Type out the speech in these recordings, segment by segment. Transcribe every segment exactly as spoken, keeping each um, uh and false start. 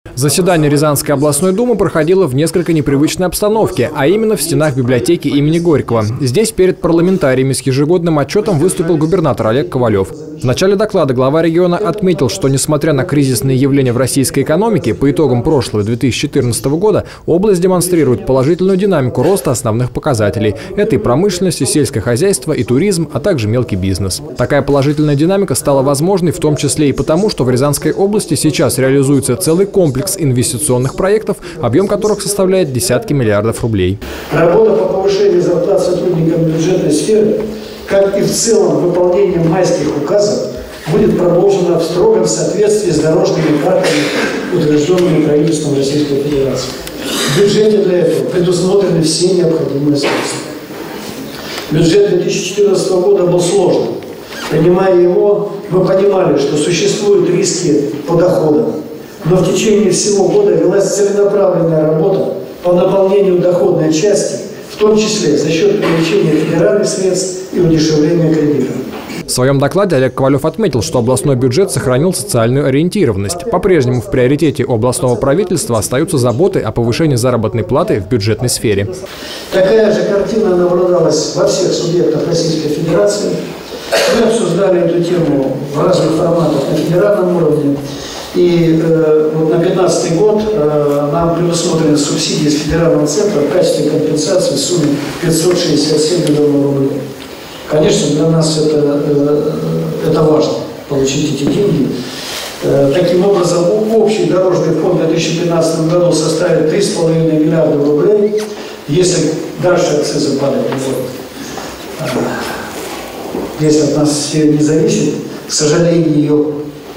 Заседание Рязанской областной думы проходило в несколько непривычной обстановке, а именно в стенах библиотеки имени Горького. Здесь перед парламентариями с ежегодным отчетом выступил губернатор Олег Ковалев. В начале доклада глава региона отметил, что несмотря на кризисные явления в российской экономике, по итогам прошлого две тысячи четырнадцатого года область демонстрирует положительную динамику роста основных показателей. Это и промышленность, и сельское хозяйство, и туризм, а также мелкий бизнес. Такая положительная динамика стала возможной в том числе и потому, что в Рязанской области сейчас реализуется целый комплекс инвестиционных проектов, объем которых составляет десятки миллиардов рублей. Работа по повышению зарплат сотрудникам бюджетной сферы, как и в целом выполнение майских указов, будет продолжена в строгом соответствии с дорожными картами, утвержденными правительством Российской Федерации. В бюджете для этого предусмотрены все необходимые средства. Бюджет две тысячи четырнадцатого года был сложным. Принимая его, мы понимали, что существуют риски по доходам. Но в течение всего года велась целенаправленная работа по наполнению доходной части, в том числе за счет привлечения федеральных средств и удешевления кредитов. В своем докладе Олег Ковалев отметил, что областной бюджет сохранил социальную ориентированность. По-прежнему в приоритете областного правительства остаются заботы о повышении заработной платы в бюджетной сфере. Такая же картина наблюдалась во всех субъектах Российской Федерации. Мы обсуждали эту тему в разных форматах на федеральном уровне. И э, вот на две тысячи пятнадцатый год э, нам предусмотрены субсидии с федерального центра в качестве компенсации в сумме пятьсот шестьдесят семь миллионов рублей. Конечно, для нас это, э, это важно, получить эти деньги. Э, таким образом, общий дорожный фонд в две тысячи пятнадцатом году составит три с половиной миллиарда рублей, если дальше акцизы падают. Э, если от нас все не зависит, к сожалению,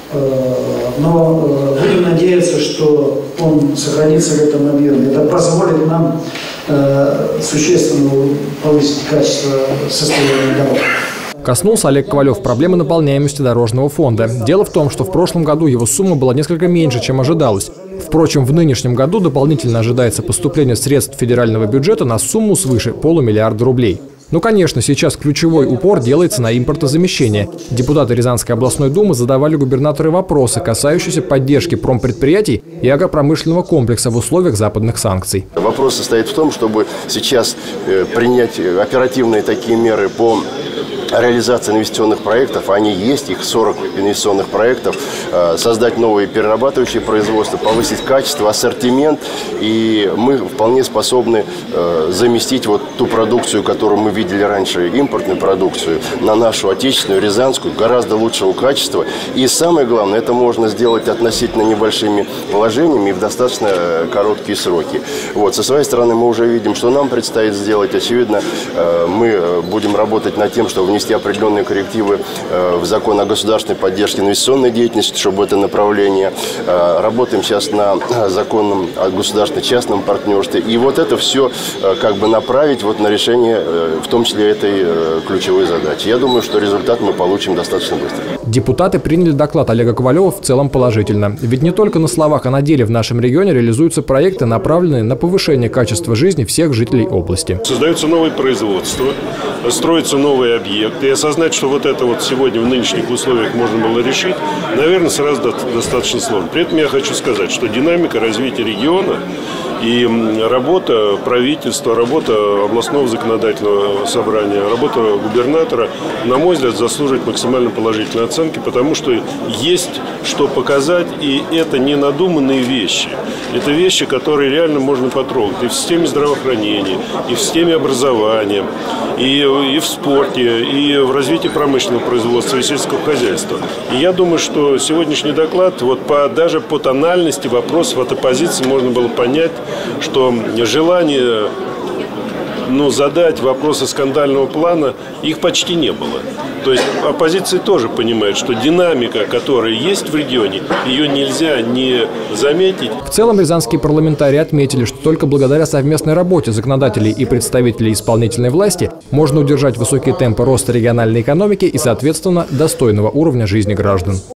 но будем надеяться, что он сохранится в этом объеме. Это позволит нам существенно повысить качество состояния дорог. Коснулся Олег Ковалев проблемы наполняемости дорожного фонда. Дело в том, что в прошлом году его сумма была несколько меньше, чем ожидалось. Впрочем, в нынешнем году дополнительно ожидается поступление средств федерального бюджета на сумму свыше полумиллиарда рублей. Ну, конечно, сейчас ключевой упор делается на импортозамещение. Депутаты Рязанской областной думы задавали губернатору вопросы, касающиеся поддержки промпредприятий и агропромышленного комплекса в условиях западных санкций. Вопрос состоит в том, чтобы сейчас принять оперативные такие меры по реализации инвестиционных проектов, они есть, их сорок инвестиционных проектов, создать новые перерабатывающие производства, повысить качество, ассортимент, и мы вполне способны заместить вот ту продукцию, которую мы видели раньше, импортную продукцию, на нашу отечественную, рязанскую, гораздо лучшего качества. И самое главное, это можно сделать относительно небольшими вложениями и в достаточно короткие сроки. Вот. Со своей стороны мы уже видим, что нам предстоит сделать. Очевидно, мы будем работать над тем, чтобы внести определенные коррективы в закон о государственной поддержке инвестиционной деятельности, чтобы это направление. Работаем сейчас на законном о государственно-частном партнерстве. И вот это все как бы направить вот на решение, в том числе этой ключевой задачи. Я думаю, что результат мы получим достаточно быстро. Депутаты приняли доклад Олега Ковалева в целом положительно. Ведь не только на словах, а на деле в нашем регионе реализуются проекты, направленные на повышение качества жизни всех жителей области. Создаются новые производства, строятся новые объекты. И осознать, что вот это вот сегодня в нынешних условиях можно было решить, наверное, сразу достаточно сложно. При этом я хочу сказать, что динамика развития региона и работа правительства, работа областного законодательного собрания, работа губернатора, на мой взгляд, заслуживает максимально положительной оценки, потому что есть что показать, и это не надуманные вещи. Это вещи, которые реально можно потрогать и в системе здравоохранения, и в системе образования, и, и в спорте, и в развитии промышленного производства и сельского хозяйства. И я думаю, что сегодняшний доклад, вот по, даже по тональности вопросов от оппозиции можно было понять, что желание ну, задать вопросы скандального плана, их почти не было. То есть оппозиция тоже понимает, что динамика, которая есть в регионе, ее нельзя не заметить. В целом рязанские парламентарии отметили, что только благодаря совместной работе законодателей и представителей исполнительной власти можно удержать высокие темпы роста региональной экономики и, соответственно, достойного уровня жизни граждан.